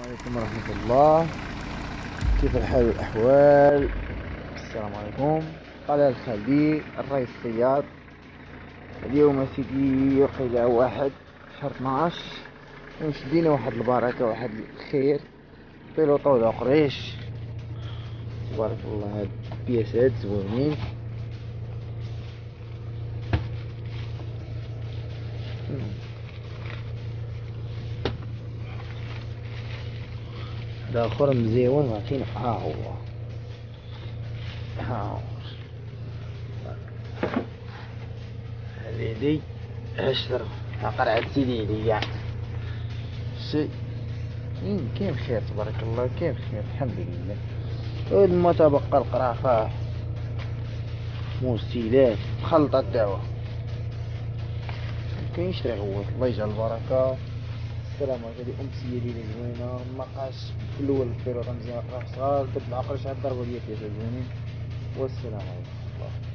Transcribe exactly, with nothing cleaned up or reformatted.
عليكم ورحمة الله. كيف الحال والأحوال؟ السلام عليكم. قال الخليل الرئيس الصياد. اليوم سيدي وقيلة واحد شهر اثناش وشدينا واحد البركة واحد الخير. بيلوطو ولا قريش تبارك الله. هاد البياسات زوينين. الاخر مزيون عارفين. ها هو ها هو هذي عشرة قرعة سيدي ليا شي. كاين خير تبارك الله، كاين خير الحمد لله. ما تبقى القرافة موسيلات مخلطة الدعوة مكاينش رغوات. الله يجعل البركة. السلام عليكم. أمسية ليلة زوينة. مقاش في الأول الفيروطة مزيانة قراف صغار درت العقرش عاد ضربة ديال فيها زوينين. والسلام عليكم.